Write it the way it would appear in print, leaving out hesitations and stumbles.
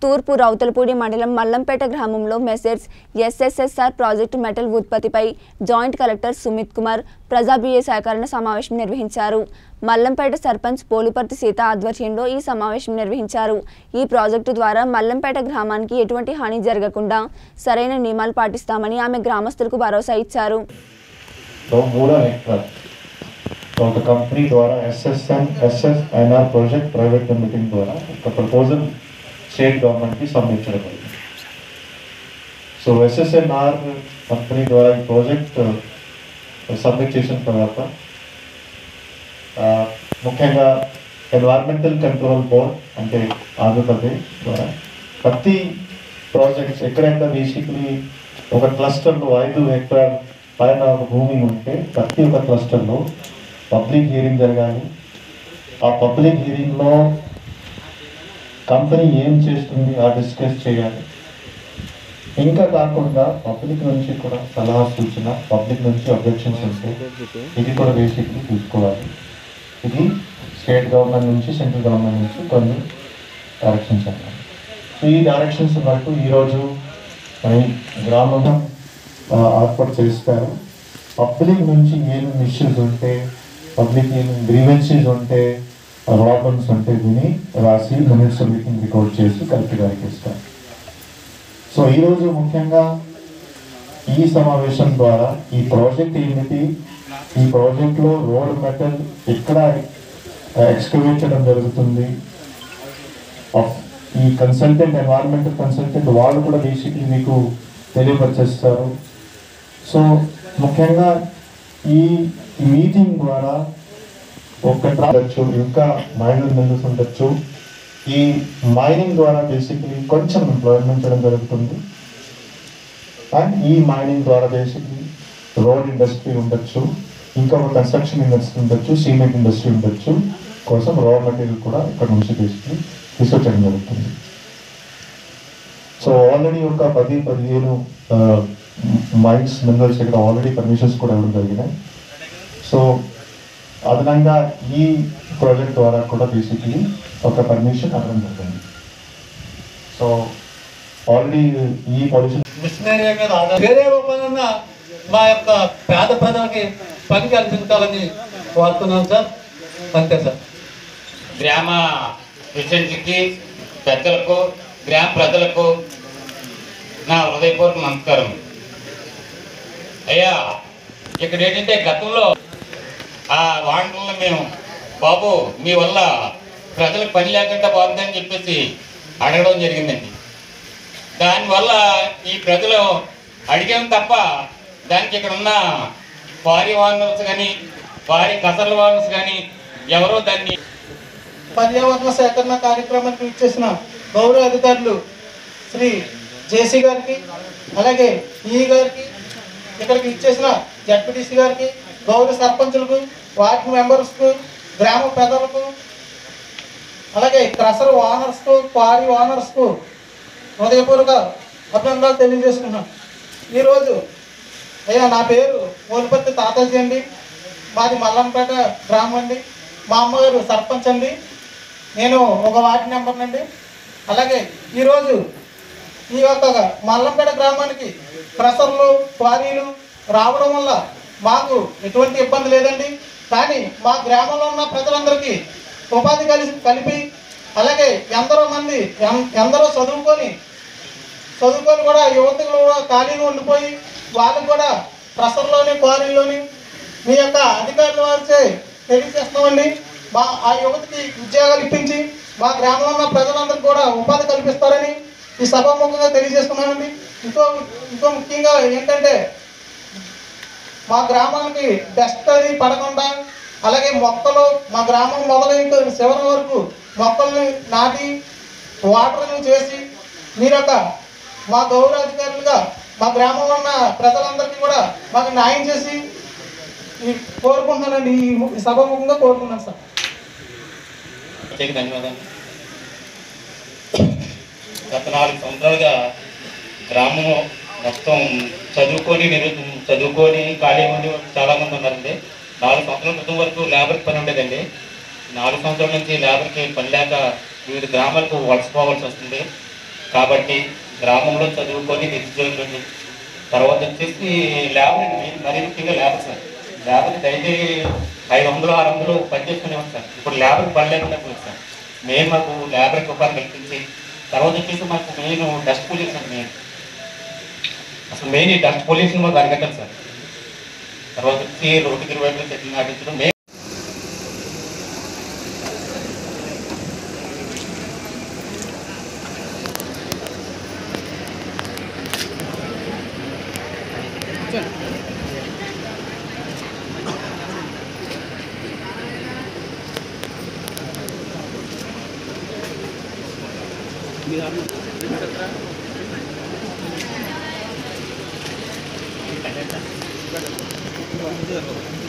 తూర్పు రౌతలపూడి మండలం మల్లంపేట గ్రామంలో మెసేర్స్ ఎస్ఎస్ఎస్ఆర్ ప్రాజెక్టు మెటల్ ఉత్పత్తిపై జాయింట్ కలెక్టర్ సుమిత్ కుమార్ ప్రజాబీయ సేకరణ సమావేశం నిర్వహించారు. మల్లంపేట సర్పంచ్ పోలుపర్తి సీత ఆధ్వర్యంలో ఈ సమావేశం నిర్వహించారు. ఈ ప్రాజెక్టు ద్వారా మల్లంపేట గ్రామానికి ఎటువంటి హాని జరగకుండా సరైన నియమాలు పాటిస్తామని ఆమె గ్రామస్తులకు భరోసా ఇచ్చారు. ఒక కంపెనీ ద్వారా ఎస్ఎస్ఎన్ఆర్ ప్రాజెక్ట్ ప్రైవేట్ లిమిటెడ్ ద్వారా ఒక ప్రపోజల్ స్టేట్ గవర్నమెంట్కి సబ్మిట్ జరిగింది. సో ఎస్ఎస్ఎన్ఆర్ కంపెనీ ద్వారా ఈ ప్రాజెక్ట్ సబ్మిట్ చేసిన తర్వాత ముఖ్యంగా ఎన్వైరన్మెంటల్ కంట్రోల్ బోర్డ్ అంటే ఆంధ్రప్రదేశ్ ద్వారా ప్రతి ప్రాజెక్ట్స్ ఎక్కడైనా బేసిక్లీ ఒక క్లస్టర్లో 5 హెక్టార్ పైన భూమి ఉంటే ప్రతి ఒక్క క్లస్టర్లో పబ్లిక్ హియరింగ్ జరగాలి. ఆ పబ్లిక్ హియరింగ్లో కంపెనీ ఏం చేస్తుంది ఆ డిస్కస్ చేయాలి. ఇంకా కాకుండా పబ్లిక్ నుంచి కూడా సలహా సూచన, పబ్లిక్ నుంచి అబ్జెక్షన్స్ ఉంటే ఇది కూడా బేసిక్లీ చూసుకోవాలి. ఇది స్టేట్ గవర్నమెంట్ నుంచి సెంట్రల్ గవర్నమెంట్ నుంచి కొన్ని డైరెక్షన్స్ అన్నారు. సో ఈ డైరెక్షన్స్ బట్టి ఈరోజు గ్రామంలో ఏర్పాటు చేస్తారు. పబ్లిక్ నుంచి ఏమేమి ఇష్యూస్ ఉంటే, పబ్లిక్ ఏమేమి గ్రీవెన్సీస్ ఉంటే, ప్రాబ్లమ్స్ ఉంటే దీన్ని రాసి మినిట్స్ మీటింగ్ రికార్డ్ చేసి కలెక్టర్ గారికి ఇస్తారు. సో ఈరోజు ముఖ్యంగా ఈ సమావేశం ద్వారా ఈ ప్రాజెక్ట్ ఏమిటి, ఈ ప్రాజెక్ట్లో రోడ్ మెటల్ ఎక్కడ ఎక్స్కవేట్ చేయడం జరుగుతుంది, ఈ కన్సల్టెంట్ ఎన్వైరన్మెంటల్ కన్సల్టెంట్ వాళ్ళు కూడా బేసిక్లీ మీకు తెలియపరిచేస్తారు. సో ముఖ్యంగా ఈ మీటింగ్ ద్వారా ఉండొచ్చు, ఇంకా మైనింగ్ మిల్స్ ఉండొచ్చు. ఈ మైనింగ్ ద్వారా బేసిక్లీ కొంచెం ఎంప్లాయ్మెంట్ చేయడం జరుగుతుంది. అండ్ ఈ మైనింగ్ ద్వారా బేసిక్లీ రోడ్ ఇండస్ట్రీ ఉండొచ్చు, ఇంకా ఒక కన్స్ట్రక్షన్ ఇండస్ట్రీ ఉండొచ్చు, సిమెంట్ ఇండస్ట్రీ ఉండొచ్చు కోసం రా మెటీరియల్ కూడా ఇక్కడ నుంచి బేసిక్లీ తీసుకొచ్చడం జరుగుతుంది. సో ఆల్రెడీ ఒక 10-15 మైన్స్ మినరల్స్ ఇక్కడ ఆల్రెడీ పర్మిషన్స్ కూడా ఇవ్వడం జరిగినాయి. సో అదనంగా ఈ ప్రాజెక్ట్ ద్వారా కూడా బేసిక్లీ ఒక పర్మిషన్ అవ్వడం జరిగింది. సో ఆల్రెడీ ఈ పొల్యూషన్ మిషనరీ మీద వేరే రూపంలో మా యొక్క పేద ప్రజలకి పని కల్పించాలని కోరుతున్నాం సార్. అంతే సార్. గ్రామ ప్రెసిడెంట్కి, పెద్దలకు, గ్రామ ప్రజలకు నా హృదయపూర్వక నమస్కారం. అయ్యా, ఇక్కడ ఏంటంటే గతంలో ఆ వాంటలను మేము బాబు మీ వల్ల ప్రజలకు పని లేకుండా బాగుందని చెప్పేసి అడగడం జరిగిందండి. దానివల్ల ఈ ప్రజలు అడిగాం తప్ప దానికి ఇక్కడ ఉన్న క్వారీ ఓనర్స్ కానీ, క్వారీ కసర్ల ఓనర్స్ కానీ ఎవరో దాన్ని పర్యావరణ సేకరణ కార్యక్రమానికి ఇచ్చేసిన గౌరవ అధికారులు శ్రీ జేసీ గారికి, అలాగే ఈ గారికి, ఇక్కడికి ఇచ్చేసిన జడ్పీటీసీ గారికి, గౌరవ సర్పంచులకు, వార్డు మెంబర్స్కు, గ్రామ పెద్దలకు, అలాగే క్రషర్ ఓనర్స్కు, క్వారీ ఓనర్స్కు హృదయపూర్వక అభినందనలు తెలియజేసుకున్నాను. ఈరోజు అయ్యా నా పేరు పోలుపర్తి తాతాజీ అండి, మాది మల్లంపేట గ్రామం అండి, మా అమ్మగారు సర్పంచ్ అండి, నేను ఒక వార్డు మెంబర్ అండి. అలాగే ఈరోజు ఈ యొక్క మల్లంపేట గ్రామానికి క్రషర్లు, క్వారీలు రావడం వల్ల మాకు ఎటువంటి ఇబ్బంది లేదండి. కానీ మా గ్రామంలో ఉన్న ప్రజలందరికీ ఉపాధి కలిపి, అలాగే ఎందరో చదువుకొని కూడా యువతలు కూడా ఖాళీగా ఉండిపోయి వాళ్ళకు కూడా క్రషర్లోని, క్వారీలోని మీ యొక్క అధికారుల వారిచే తెలియజేస్తున్నామండి. ఆ యువతకి ఉద్యోగాలు ఇప్పించి మా గ్రామంలో ఉన్న ప్రజలందరికీ కూడా ఉపాధి కల్పిస్తారని ఈ సభాముఖంగా తెలియజేస్తున్నానండి. ఇంకో ముఖ్యంగా ఏంటంటే మా గ్రామానికి డస్ట్ అది పడకుండా, అలాగే మొక్కలు మా గ్రామం మొదలైన చివరి వరకు మొక్కల్ని నాటి వాటరింగ్ చేసి మీరొక మా గౌరవాధికారులుగా మా గ్రామంలో ఉన్న ప్రజలందరికీ కూడా మాకు న్యాయం చేసి కోరుకుంటున్నానండి. ఈ సభాముఖంగా కోరుకున్నాను సార్. ధన్యవాదాలు. గత 4 సంవత్సరాలుగా గ్రామంలో మొత్తం చదువుకొని ఖాళీ ఉండి చాలామంది ఉన్నారండి. 4 సంవత్సరాల క్రితం వరకు లేబర్కి పని ఉండేదండి. 4 సంవత్సరాల నుంచి లేబర్కి పని లేక వివిధ గ్రామాలకు వలసపోవాల్సి వస్తుంది. కాబట్టి గ్రామంలో చదువుకొని నిరుద్యోగులని తర్వాత వచ్చేసి లేబర్ మరీ ముఖ్యంగా లేబర్ సార్ లేబర్ డైలీ 500 600 పనిచేసుకునేవారు సార్. ఇప్పుడు లేబర్కి పడలేకుండా సార్. మెయిన్ మాకు లేబర్కి ఉపాధి కల్పించి తర్వాత వచ్చేసి మాకు మెయిన్ డస్ట్ పొల్యూషన్ అసలు మెయిన్ ఈ డస్ట్ పొల్యూషన్ మాకు అరగట్టాలి సార్. తర్వాత వచ్చి రోడ్డుకి ఇరువైపులు చెట్లు నాటించడం మెయిన్. మీరు